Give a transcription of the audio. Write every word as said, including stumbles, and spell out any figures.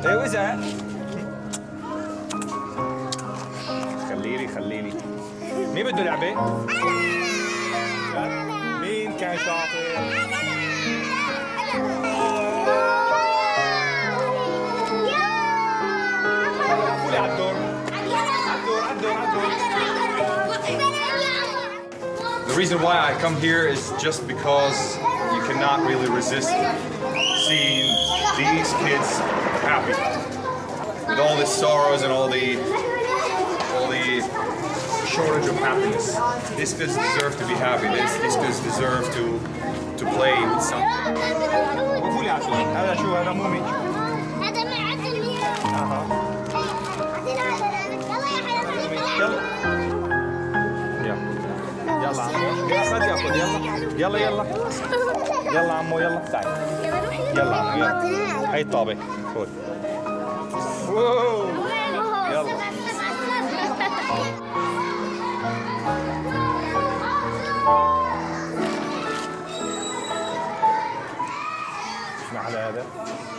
ايه وزع. خليلي خليلي. مين بده لعبة؟ مين كان شاطر؟ قولي على الدور. على الدور على الدور على الدور. The reason why I come here is just because you cannot really resist seeing these kids happy with all the sorrows and all the all the shortage of happiness. These kids deserve to be happy. These, these kids deserve to to play with something. قولي على الدور. هذا شو هذا مو مين؟ هذا معدل. اها. يلا يلا عمو خد ياخذ يلا يلا يلا يلا عمو يلا تعال يلا عمو يلا هي الطابة خذ يلا اسمع على هذا